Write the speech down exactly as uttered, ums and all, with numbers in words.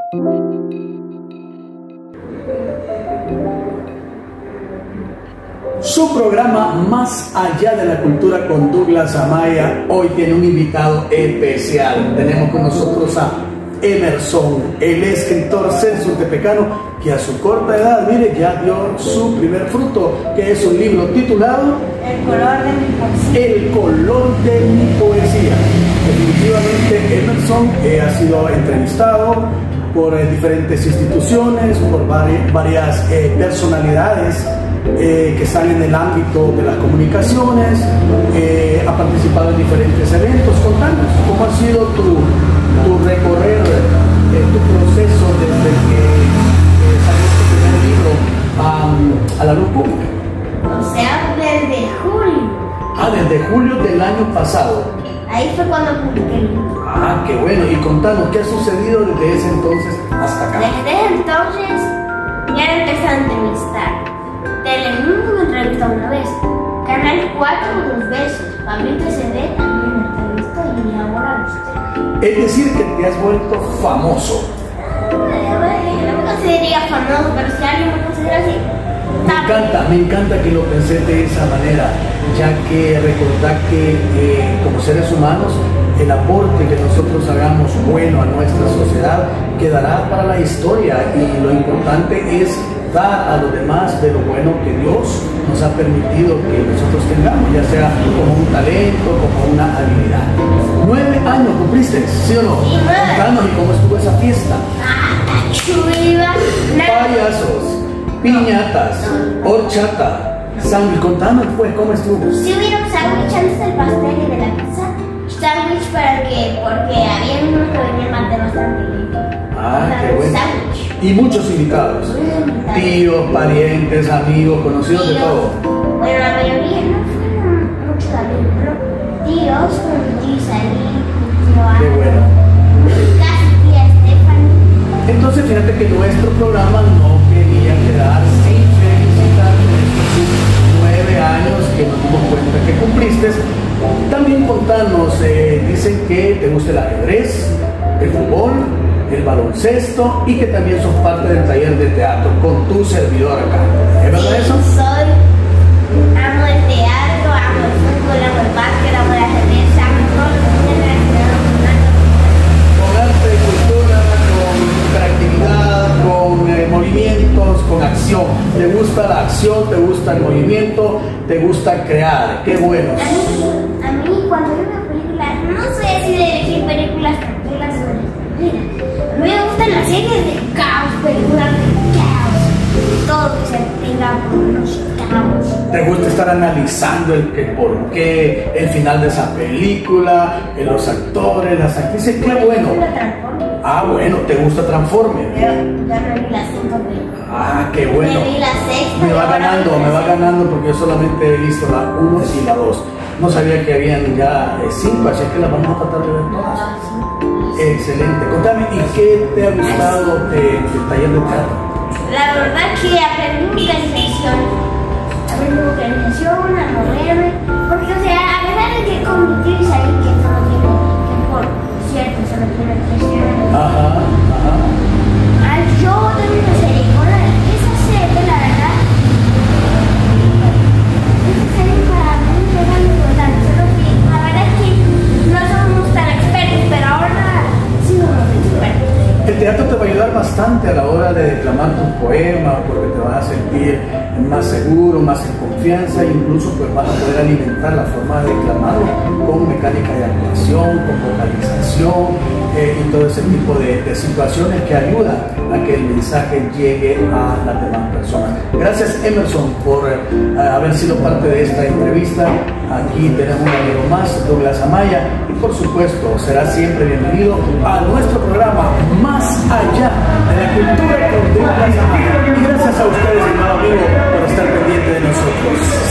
Su programa Más Allá de la Cultura con Douglas Amaya hoy tiene un invitado especial. Tenemos con nosotros a Emerson, el escritor censo-tepecano que a su corta edad, mire, ya dio su primer fruto, que es un libro titulado El color de mi poesía. El color de mi poesía. Definitivamente Emerson eh, ha sido entrevistado por eh, diferentes instituciones, por vari varias eh, personalidades eh, que están en el ámbito de las comunicaciones, eh, ha participado en diferentes eventos. Contanos, ¿cómo ha sido tu, tu recorrer, eh, tu proceso desde que eh, salió tu primer libro um, a la luz pública? O sea, desde julio. Ah, desde julio del año pasado. Ahí fue cuando publiqué el libro. Ah, qué bueno. Y contanos, ¿qué ha sucedido desde ese entonces hasta acá? Desde entonces ya empecé a entrevistar. Telemundo me entrevistó una vez, Canal cuatro dos veces, Pablito S D también me entrevistó y ahora usted. Es decir, que te has vuelto famoso. No me consideraría famoso, pero si alguien me considera así, Me encanta, me encanta que lo pensé de esa manera, ya que recordad que eh, como seres humanos el aporte que nosotros hagamos bueno a nuestra sociedad quedará para la historia, y lo importante es dar a los demás de lo bueno que Dios nos ha permitido que nosotros tengamos, ya sea como un talento, como una habilidad. Nueve años cumpliste, ¿sí o no? Sí, nueve. Contanos, ¿y cómo estuvo esa fiesta? ah, chuiva, Payasos, piñatas, horchata, sangre. Contanos pues cómo estuvo. si hubiera un sándwich antes del pastel y de la pizza, sándwich para que, porque había uno que venía más de bastante lento. Ah, qué bueno. Sándwich. Y muchos invitados. Tíos, parientes, amigos, conocidos de todo. Bueno, la mayoría no fueron muchos amigos, pero tíos, como mi tío Isaí, mi tío Ana, Qué bueno. casi tía Stephanie. Entonces fíjate que nuestro programa no quería quedar sin felicitarte estos nueve años que nos dimos cuenta que cumpliste. También contanos, eh, dicen que te gusta el ajedrez, el fútbol, el baloncesto, y que también sos parte del taller de teatro con tu servidor acá. ¿Es verdad Sí, eso? soy, amo el teatro, amo el fútbol, amo el básquet, amo el ajedrez, amo todo lo que tiene relacionado con arte. Con arte, cultura, con interactividad, con eh, movimientos, con acción. ¿Te gusta la acción? ¿Te gusta el movimiento? ¿Te gusta crear? ¡Qué bueno! A mí, a mí cuando veo una película, no soy así de elegir películas tranquilas sobre mira, a mí me gustan las series de caos, películas de caos, todo que se tenga por unos caos. ¿Te gusta estar analizando el que, por qué, el final de esa película, eh, los actores, las actrices? ¡Qué bueno! Ah, bueno, ¿te gusta Transformers? Pero ya me vi las cinco películas. Ah, qué bueno. Me vi la sexta. Me va y ahora ganando, vi la me va sexta. ganando, porque yo solamente he visto la uno y la dos. No sabía que habían ya eh, cinco, así que las vamos a tratar de ver todas. Ah, sí. Excelente. Contame, ¿y qué te ha gustado del taller de teatro? La verdad que aprendí vocalización. Aprendí vocalización, a moverme. Porque, o sea, a pesar de que con mi tío Isaí, que solo tiene, que por cierto, solo tiene tres años. Ajá, ajá. Ah, yo tengo una serie, ahora esa serie, la verdad, esa serie para mí me da muy importante, solo que la verdad es que no somos tan expertos, pero ahora sí somos expertos. El teatro te va a ayudar bastante a la hora de declamar tus poemas, porque te vas a sentir más seguro, más en confianza, e incluso pues vas a poder alimentar la forma de declamarlo con mecánica de actuación, con vocalización eh, y todo ese tipo de, de situaciones que ayudan a que el mensaje llegue a las demás personas. Gracias, Emerson, por eh, haber sido parte de esta entrevista. Aquí tenemos un amigo más, Douglas Amaya, y por supuesto será siempre bienvenido a nuestro programa Más Allá de la Cultura con Douglas Amaya. Y gracias a ustedes, hermano amigo, por estar pendiente de nosotros.